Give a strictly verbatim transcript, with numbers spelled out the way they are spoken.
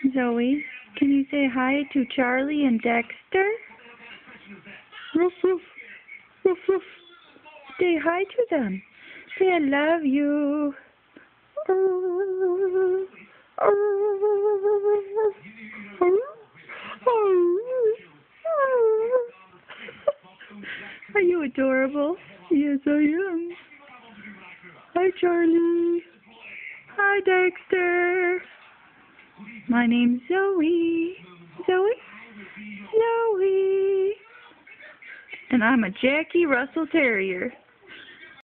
Zoey, can you say hi to Charlie and Dexter? Roof, roof, roof, roof. Say hi to them. Say I love you. Are you adorable? Yes, I am. Hi, Charlie. Hi, Dexter. My name's Zoey. Zoey? Zoey. And I'm a Jackie Russell Terrier.